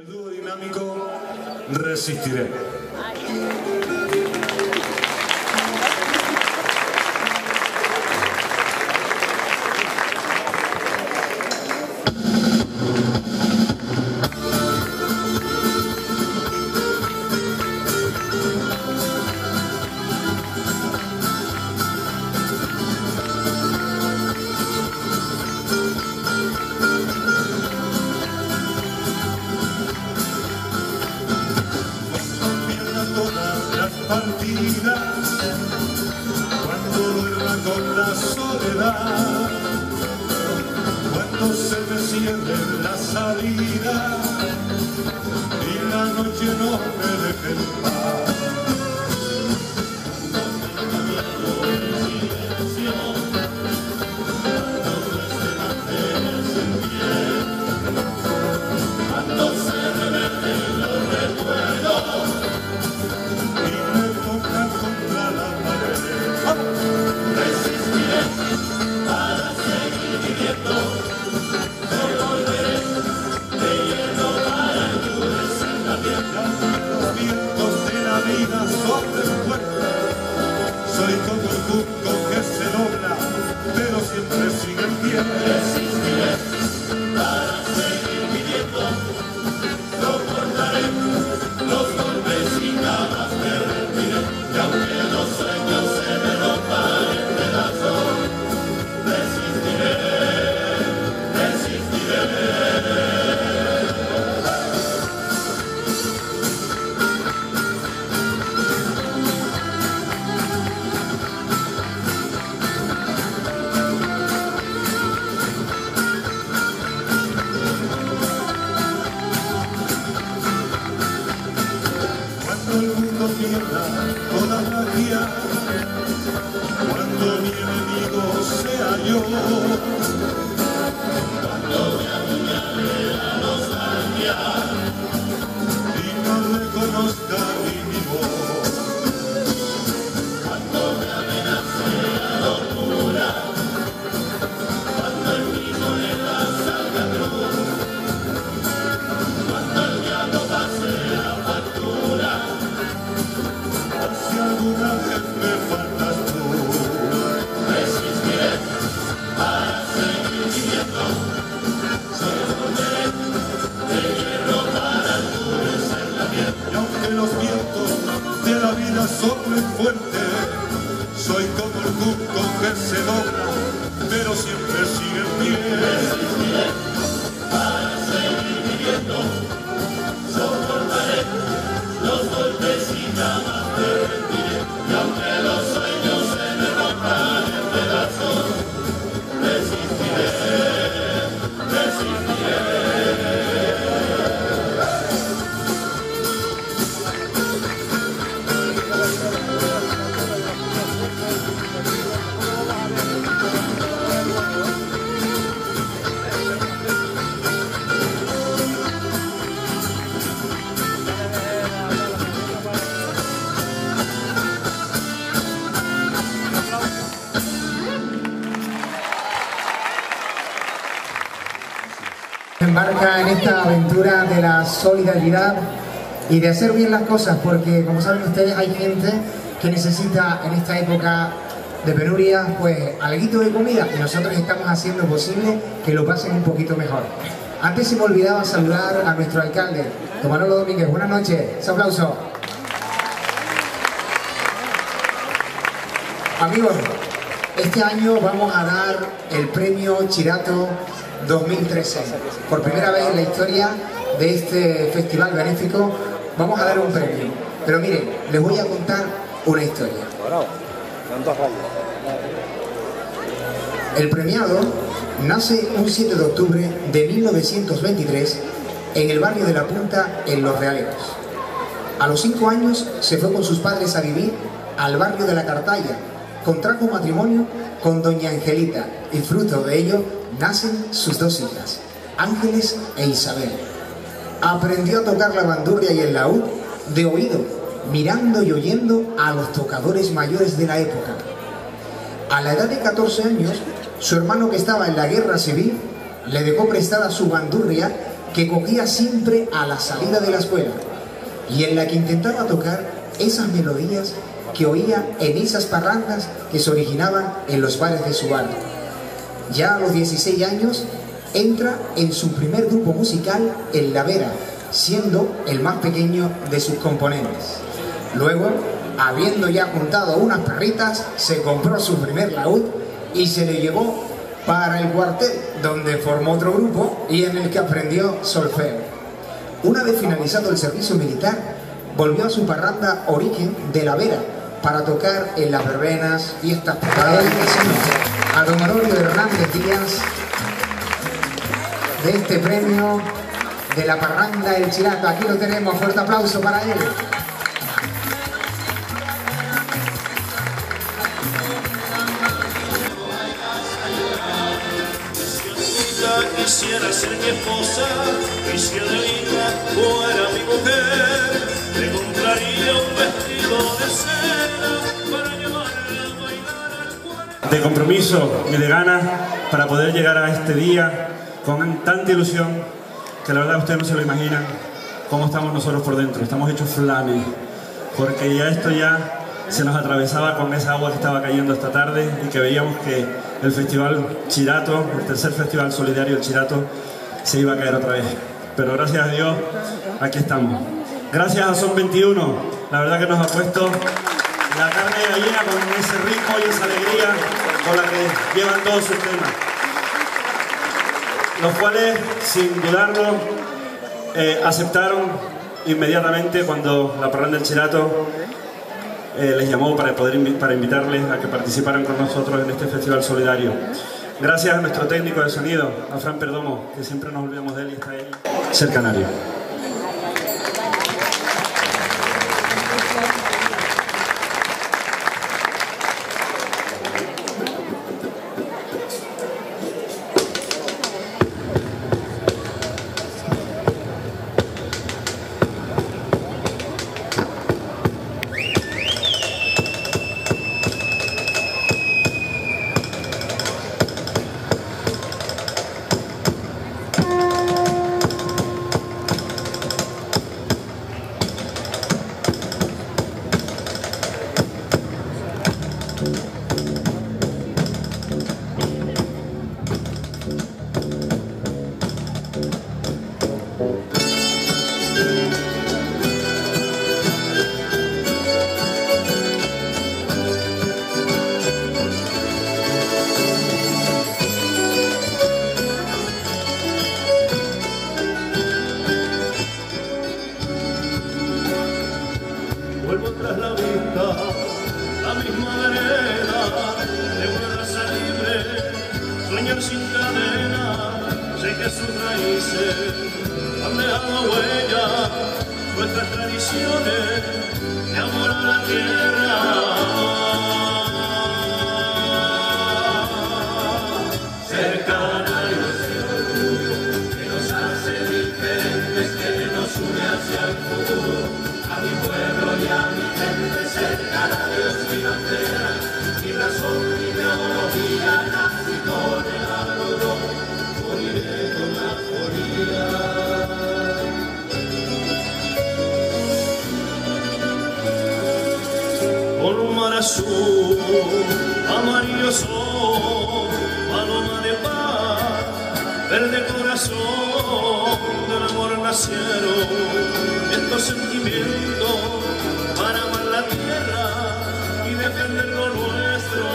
El dúo dinámico Resistiré. Partida, cuando duerma con la soledad, cuando se me cierre la salida y la noche no me deje en paz. Cuando se revelen los recuerdos contra la pared, resistiré para seguir viviendo, no volveré de hierro para endurecer la piel. Los vientos de la vida soplen fuerte, soy como el junco que se dobla, pero siempre sigue en pie. Resistiré para seguir viviendo, soportaré los golpes y jamás me rendiré. Y aunque los sueños se me rompan en pedazos, resistiré, resistiré. Cuando el mundo pierda toda magia, cuando mi enemigo sea yo, cuando me apuñale la nostalgia y no reconozca mi voz, cuando me amenace la locura, cuando en mi soledad salga cruz, cuando el diablo pase la factura, si alguna vez me faltas tú, resistiré para seguir viviendo, solo volveré de hierro para endurecer la piel. Y aunque los vientos de la vida soplen fuerte, soy como el junco que se dobla, pero siempre sigue en pie. Resistiré para seguir viviendo, soportaré los golpes y jamás me rendiré. Y aunque los sueños se me rompan en pedazos, resistiré, resistiré. Embarca en esta aventura de la solidaridad y de hacer bien las cosas, porque como saben ustedes hay gente que necesita en esta época de penuria pues alguito de comida y nosotros estamos haciendo posible que lo pasen un poquito mejor. Antes se me olvidaba saludar a nuestro alcalde, don Manolo Domínguez. Buenas noches, ese aplauso. Amigos, este año vamos a dar el premio Chirato 2013. Por primera vez en la historia de este festival benéfico vamos a dar un premio. Pero miren, les voy a contar una historia. El premiado nace un 7 de octubre de 1923 en el barrio de La Punta, en Los Realejos. A los 5 años se fue con sus padres a vivir al barrio de La Cartaya. Contrajo matrimonio con doña Angelita y fruto de ello nacen sus 2 hijas, Ángeles e Isabel. Aprendió a tocar la bandurria y el laúd de oído, mirando y oyendo a los tocadores mayores de la época. A la edad de 14 años, su hermano, que estaba en la guerra civil, le dejó prestada su bandurria que cogía siempre a la salida de la escuela y en la que intentaba tocar esas melodías que oía en esas parrandas que se originaban en los bares de su barrio. Ya a los 16 años entra en su primer grupo musical en La Vera, siendo el más pequeño de sus componentes. Luego, habiendo ya juntado unas perritas, se compró su primer laúd y se le llevó para el cuartel, donde formó otro grupo y en el que aprendió solfeo. Una vez finalizado el servicio militar, volvió a su parranda Origen de La Vera para tocar en las verbenas, fiestas populares. A don Honorio Hernández Díaz, de este premio de la parranda El Chirato. Aquí lo tenemos, fuerte aplauso para él. Quisiera ser mi esposa, y si Adelita fuera mi mujer, le compraría un vestido de seda para llevarla a bailar al cuarto. De compromiso y de ganas para poder llegar a este día con tanta ilusión que la verdad ustedes no se lo imaginan cómo estamos nosotros por dentro. Estamos hechos flanes, porque ya esto ya se nos atravesaba con esa agua que estaba cayendo esta tarde y que veíamos que el Festival Chirato, el tercer Festival Solidario del Chirato, se iba a caer otra vez. Pero gracias a Dios, aquí estamos. Gracias a Son 21, la verdad que nos ha puesto la carne de gallina con ese ritmo y esa alegría con la que llevan todos sus temas. Los cuales, sin dudarlo, aceptaron inmediatamente cuando la parranda del Chirato les llamó para invitarles a que participaran con nosotros en este festival solidario. Gracias a nuestro técnico de sonido, a Fran Perdomo, que siempre nos olvidamos de él y está ahí, Ser Canario. Vuelvo tras la vista, la misma vereda de una raza libre, sueñan sin cadena, sé que sus raíces han dejado huella, nuestras tradiciones de amor a la tierra. Ser canario es el orgullo que nos hace diferentes, que nos une hacia el futuro. A mi pueblo y a mi gente, ser canario es mi bandera, mi razón, mi ideología, nací con el algodón, moriré con la Florida. Con un mar azul, amarillo sol, paloma de paz, verde corazón, del amor nacieron estos sentimientos para amar la tierra y defender lo nuestro.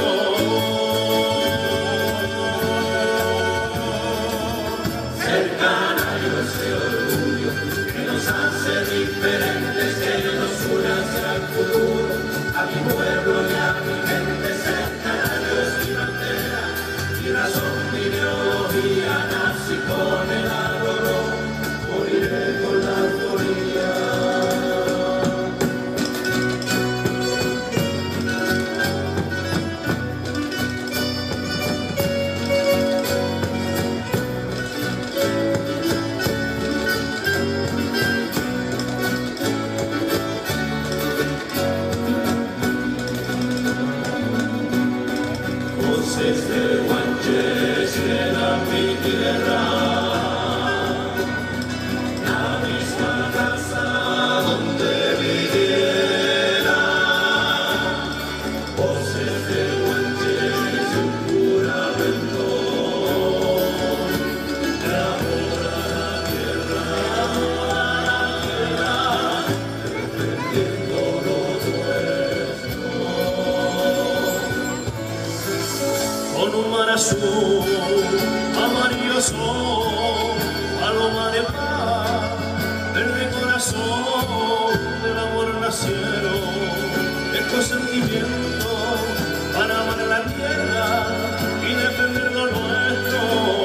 Ser canario es el orgullo que nos hace diferentes, que nos une hacia el futuro. A mi pueblo y a mi gente, ser canario es mi bandera, mi razón, mi ideología, nací con el algodón, moriré con la Florida. azul, amarillo sol, paloma de paz, verde corazón, del amor nacieron estos sentimientos para amar la tierra y defender lo nuestro.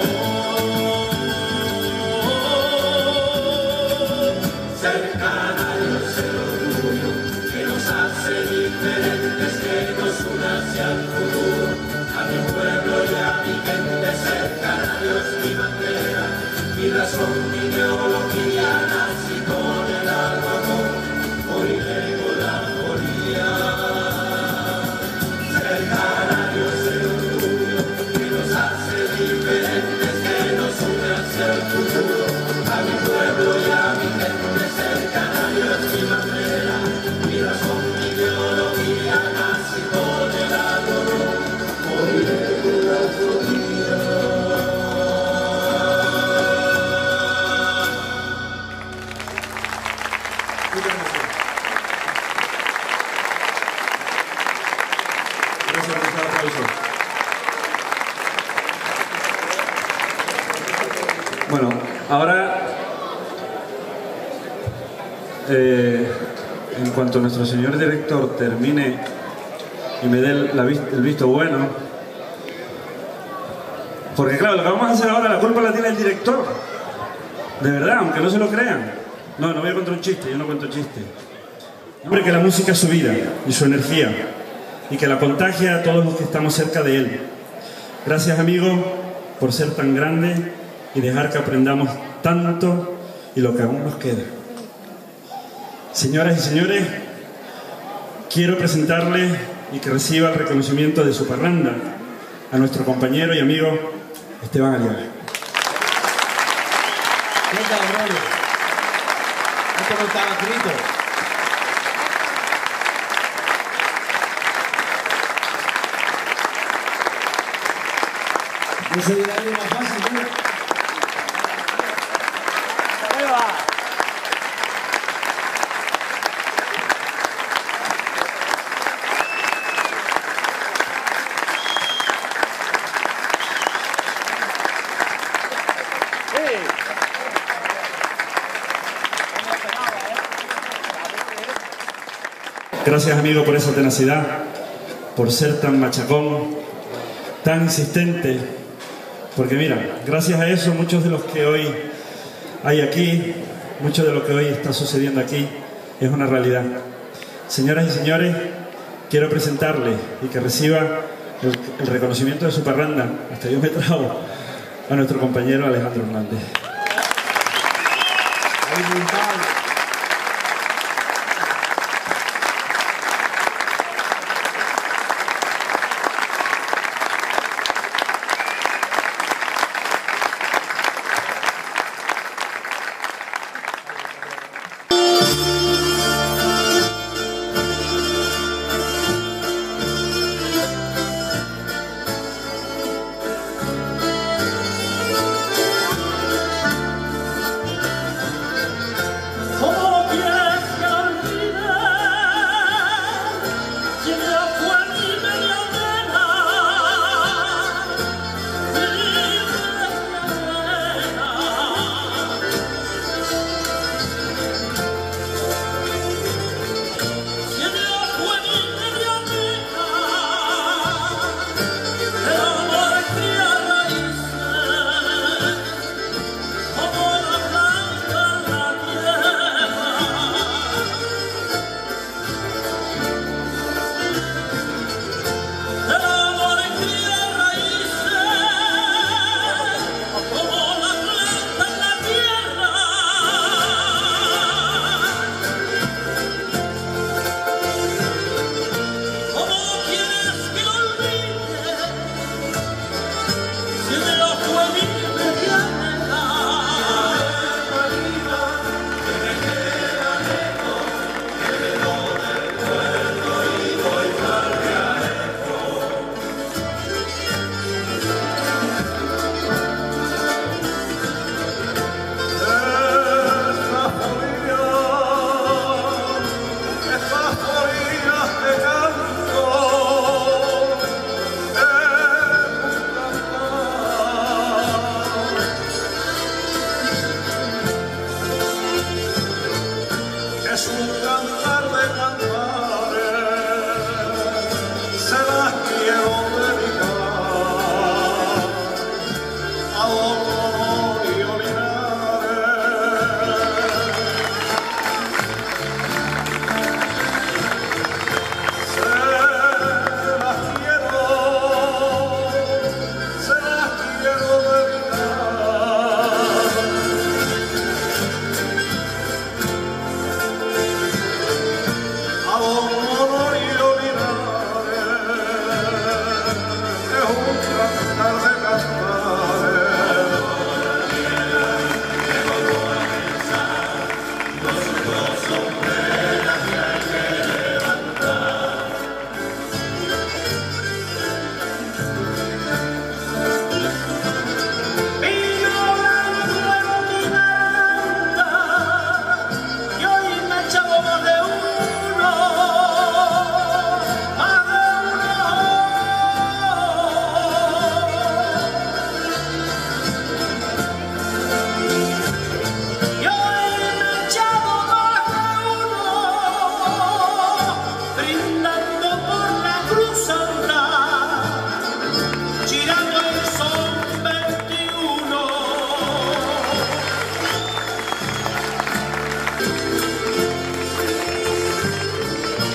Cercana Dios el orgullo que nos hace diferentes, que nos une hacia el futuro. A mi pueblo y a mi gente, cercana Dios mi bandera, mi razón, mi ideología, nací con el alma, moriré con la moría. Cercana Dios el orgullo que nos hace diferentes, que nos une hacia el futuro. A mi pueblo y a mi gente, cercana Dios mi bandera, mi razón, mi ideología, nací con el alma, moriré con la moría. Bueno, ahora, en cuanto nuestro señor director termine y me dé el visto bueno, porque claro, lo que vamos a hacer ahora, la culpa la tiene el director, de verdad, aunque no se lo crean. No voy a contar un chiste, yo no cuento chistes. Hombre, que la música es su vida y su energía, y que la contagia a todos los que estamos cerca de él. Gracias, amigo, por ser tan grande y dejar que aprendamos tanto y lo que aún nos queda. Señoras y señores, quiero presentarles y que reciba el reconocimiento de su parranda a nuestro compañero y amigo Esteban Aliaga. ¿Qué tal, Rollo? Esto no estaba escrito. No se dirá ni más fácil, ¿no? Gracias, amigo, por esa tenacidad, por ser tan machacón, tan insistente, porque mira, gracias a eso muchos de los que hoy hay aquí, mucho de lo que hoy está sucediendo aquí es una realidad. Señoras y señores, quiero presentarles y que reciba el reconocimiento de su parranda, hasta yo me trago, a nuestro compañero Alejandro Hernández.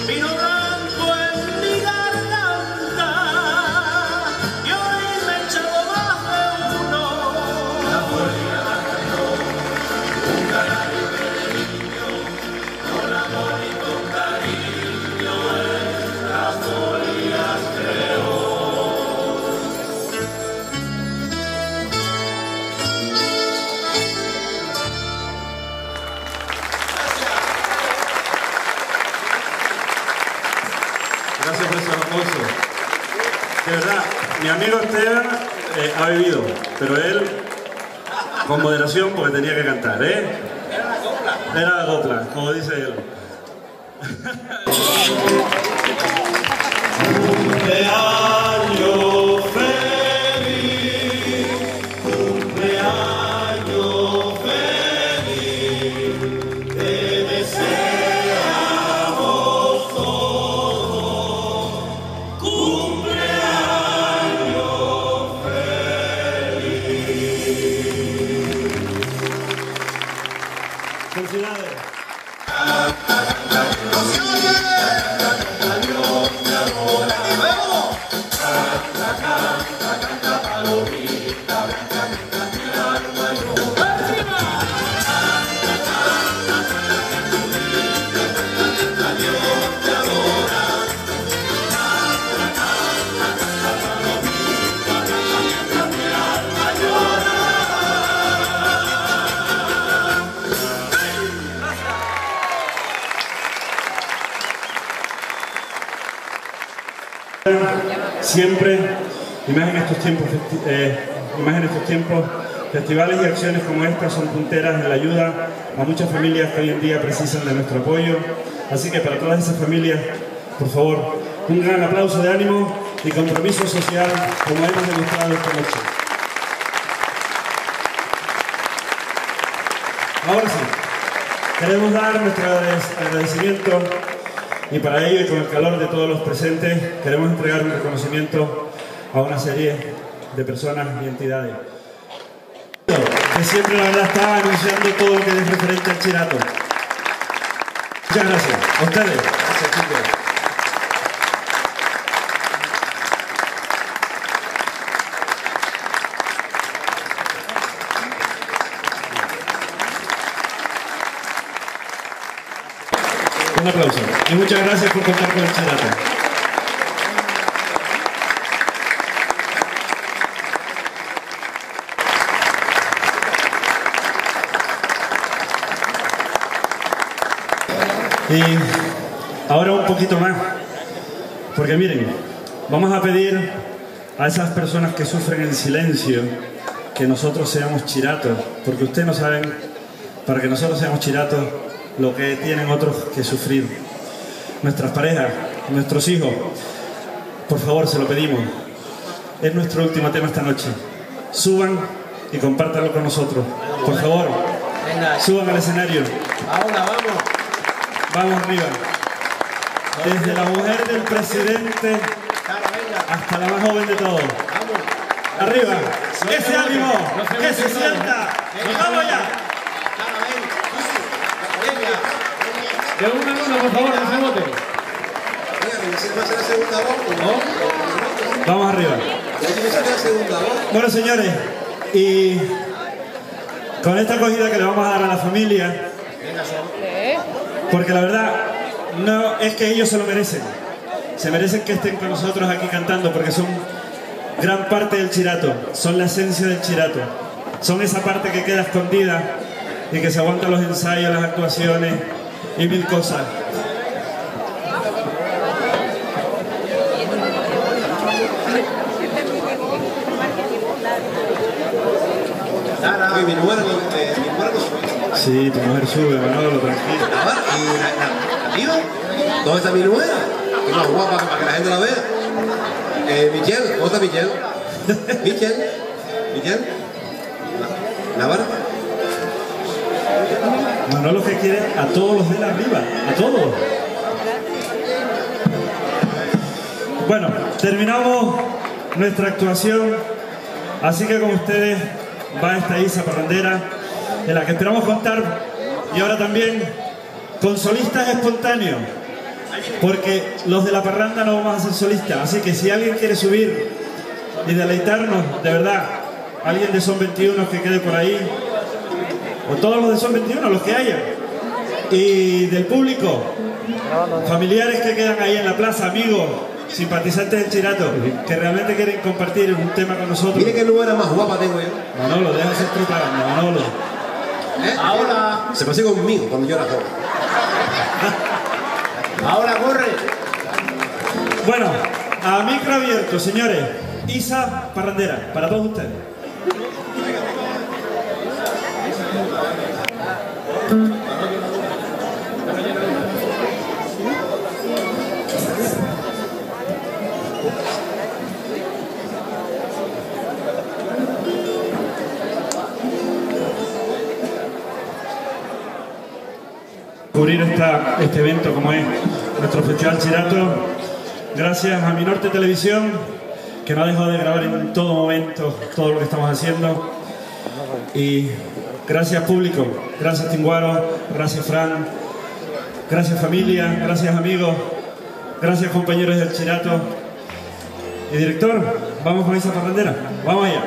vino blanco en mi garganta y hoy me he echado más de uno. La folía la creó un canario de niño, con amor y con cariño las folías creó. Gracias por ese aplauso. De verdad, mi amigo Esteban ha vivido, pero él con moderación porque tenía que cantar, ¿eh? Era la copla, como dice él. Cumpleaños feliz, cumpleaños feliz, te deseamos todos, cumpleaños feliz. Felicidades. Siempre, y más en estos tiempos, festivales y acciones como estas son punteras en la ayuda a muchas familias que hoy en día precisan de nuestro apoyo. Así que para todas esas familias, por favor, un gran aplauso de ánimo y compromiso social como hemos demostrado esta noche. Ahora sí, queremos dar nuestro agradecimiento y para ello y con el calor de todos los presentes queremos entregar un reconocimiento a una serie de personas y entidades que siempre la verdad está anunciando todo lo que es referente al Chirato. Muchas gracias a ustedes. Gracias, chicos. Un aplauso y muchas gracias por contar con el Chirato. Y ahora un poquito más, porque miren, vamos a pedir a esas personas que sufren en silencio que nosotros seamos chiratos, porque ustedes no saben, para que nosotros seamos chiratos, lo que tienen otros que sufrir. Nuestras parejas, nuestros hijos, por favor, se lo pedimos. Es nuestro último tema esta noche. Suban y compártanlo con nosotros. Por favor, suban al escenario. Ahora vamos. Vamos arriba. Desde la mujer del presidente hasta la más joven de todos. Arriba. Ese ánimo, que se sienta. ¡Vamos ya! De una en una, por favor, no se vote. Vamos arriba. Bueno, señores, y con esta acogida que le vamos a dar a la familia, porque la verdad no es que ellos se lo merecen, se merecen que estén con nosotros aquí cantando, porque son gran parte del Chirato, son la esencia del Chirato, son esa parte que queda escondida y que se aguantan los ensayos, las actuaciones y mil cosas. Mi mujer Sí, tu mujer sube, Manolo, tranquilo. ¿Y la ¿dónde está mi nuera? Es más guapa para que la gente la vea. Michelle, ¿dónde está Michelle? Michelle, la barba. Manolo que quiere a todos los de la arriba, a todos. Bueno, terminamos nuestra actuación, así que con ustedes va esta Isa Parrandera, en la que esperamos contar, y ahora también con solistas espontáneos. porque los de la parranda no vamos a ser solistas, así que si alguien quiere subir y deleitarnos, de verdad, alguien de Son 21 que quede por ahí, o todos los de Son 21, los que haya, y del público, familiares que quedan ahí en la plaza, amigos, simpatizantes del Chirato, que realmente quieren compartir un tema con nosotros. Mire qué número más guapa tengo yo. Manolo, deja hacer propaganda, Manolo. Ahora, Se pasó conmigo cuando yo era joven. ahora corre. Bueno, a micro abierto, señores. Isa Parrandera, para todos ustedes. Cubrir este evento como es nuestro Festival Chirato, gracias a Minorte Televisión, que no ha dejado de grabar en todo momento todo lo que estamos haciendo, y gracias público, gracias Tinguaro, gracias Fran, gracias familia, gracias amigos, gracias compañeros del Chirato. Y director, vamos con Isa Parrandera, vamos allá.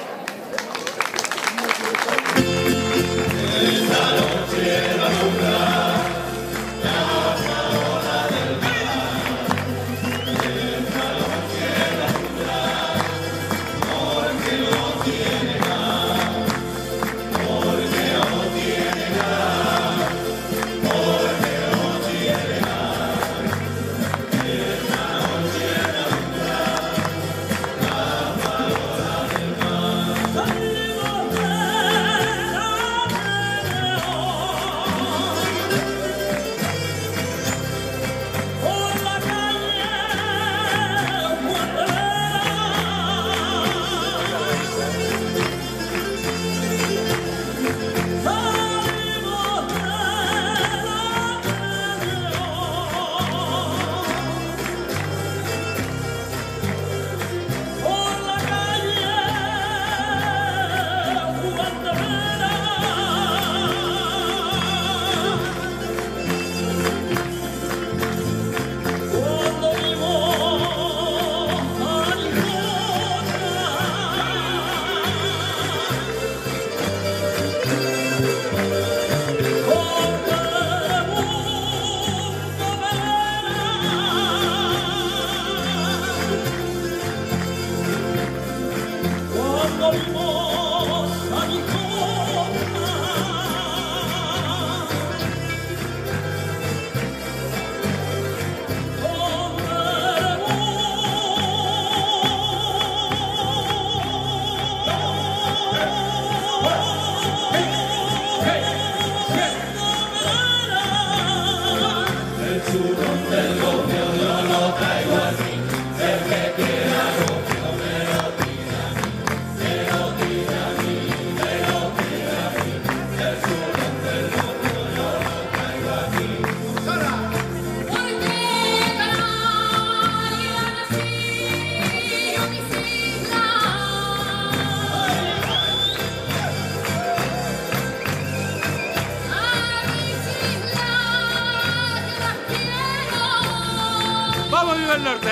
¡Vamos, viva el norte!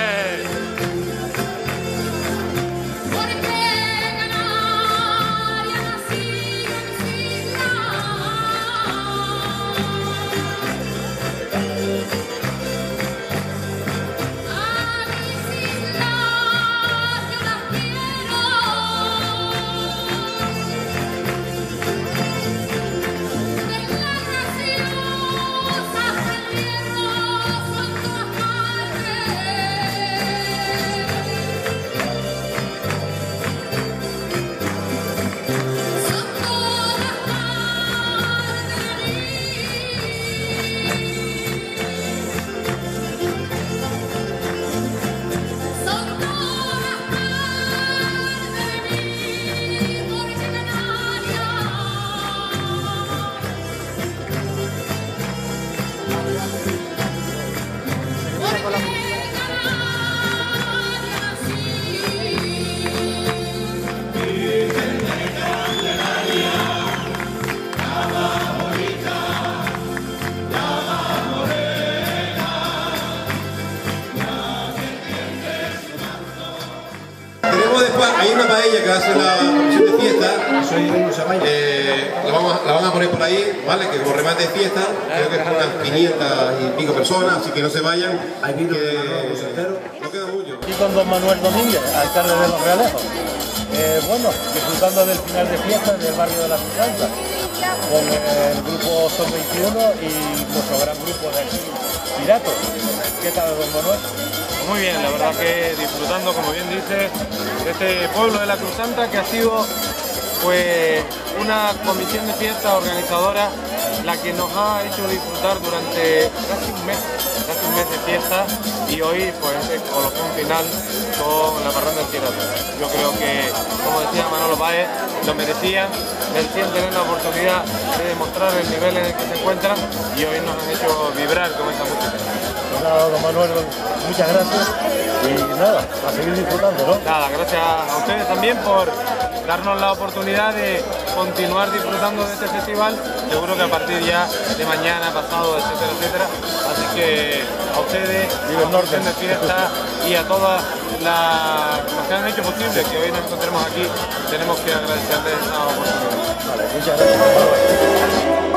paella que hace la comisión de fiesta, la van a poner por ahí, ¿vale? Que como remate de fiesta, creo que son unas 500 y pico personas, así que no se vayan. Hay vino no queda mucho. Y con don Manuel Domínguez, alcalde de Los Realejos. Bueno, disfrutando del final de fiesta del barrio de la Cruzanta, con el grupo Son 21 y nuestro gran grupo de aquí, Piratos. ¿Qué tal, don Manuel? Muy bien, la verdad que disfrutando, como bien dice, de este pueblo de la Cruzanta, que ha sido pues una comisión de fiesta organizadora la que nos ha hecho disfrutar durante casi un mes de fiesta, y hoy pues el colofón final con la parranda del Pirato. Yo creo que, como decía Manolo Báez, lo merecían tener la oportunidad de demostrar el nivel en el que se encuentran, y hoy nos han hecho vibrar con esta música. Pues nada, don Manuel, muchas gracias y nada, a seguir disfrutando, ¿no? Nada, gracias a ustedes también por darnos la oportunidad de continuar disfrutando de este festival, seguro que a partir ya de mañana, pasado, etcétera, etcétera. Así que a ustedes, a la Comisión de Fiesta y a todas los que han hecho posible que hoy nos encontremos aquí, tenemos que agradecerles esta oportunidad. Vale, muchas gracias.